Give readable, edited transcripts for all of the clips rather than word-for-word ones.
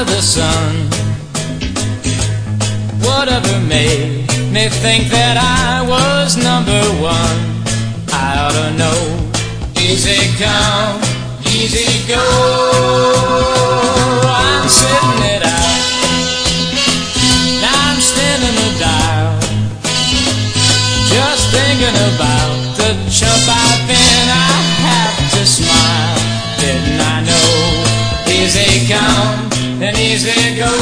under the sun. Whatever made me think that I was number one? I ought to know. Easy come, easy go. I'm sitting it out. Now I'm standing a dial, just thinking about the chump I've been. I have to smile. Didn't I know? Easy come and easy go.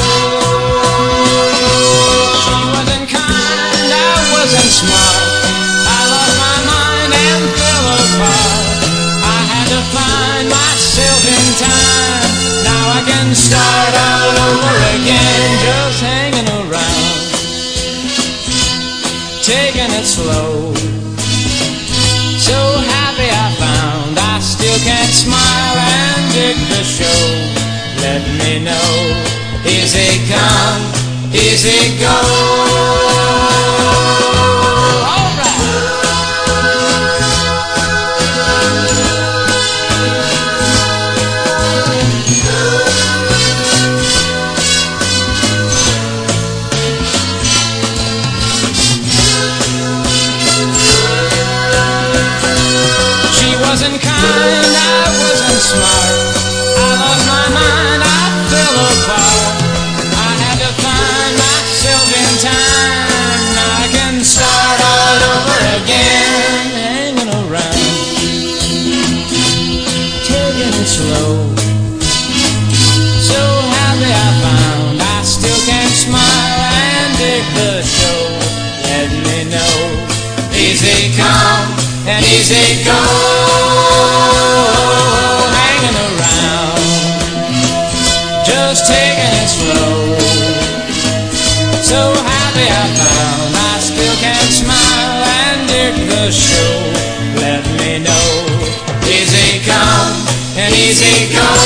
She wasn't kind, I wasn't smart. I lost my mind and fell apart. I had to find myself in time. Now I can start all over again, just hanging around, taking it slow. So happy I found I still can't smile and dig the show. Let me know. Easy come, easy go. All right. She wasn't kind, I wasn't smart. I lost my mind, I fell apart. I had to find myself in time. Now I can start all over again, hanging around, taking it slow. So happy I found I still can't smile and dig the show. Let me know. Easy come and easy go. Hanging around, just taking it slow. So happy I found I still can't smile and dig the show. Let me know. Easy come and easy go.